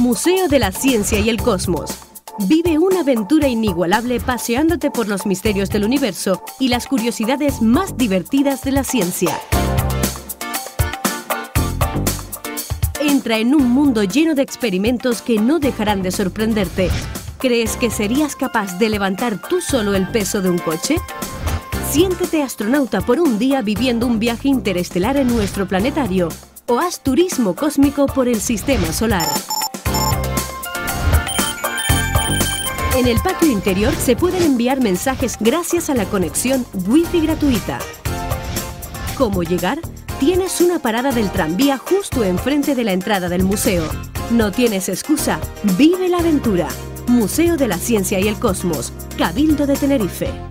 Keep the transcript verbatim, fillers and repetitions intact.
Museo de la Ciencia y el Cosmos. Vive una aventura inigualable paseándote por los misterios del universo y las curiosidades más divertidas de la ciencia. Entra en un mundo lleno de experimentos que no dejarán de sorprenderte. ¿Crees que serías capaz de levantar tú solo el peso de un coche? Siéntete astronauta por un día viviendo un viaje interestelar en nuestro planetario o haz turismo cósmico por el sistema solar. En el patio interior se pueden enviar mensajes gracias a la conexión Wi-Fi gratuita. ¿Cómo llegar? Tienes una parada del tranvía justo enfrente de la entrada del museo. No tienes excusa, vive la aventura. Museo de la Ciencia y el Cosmos, Cabildo de Tenerife.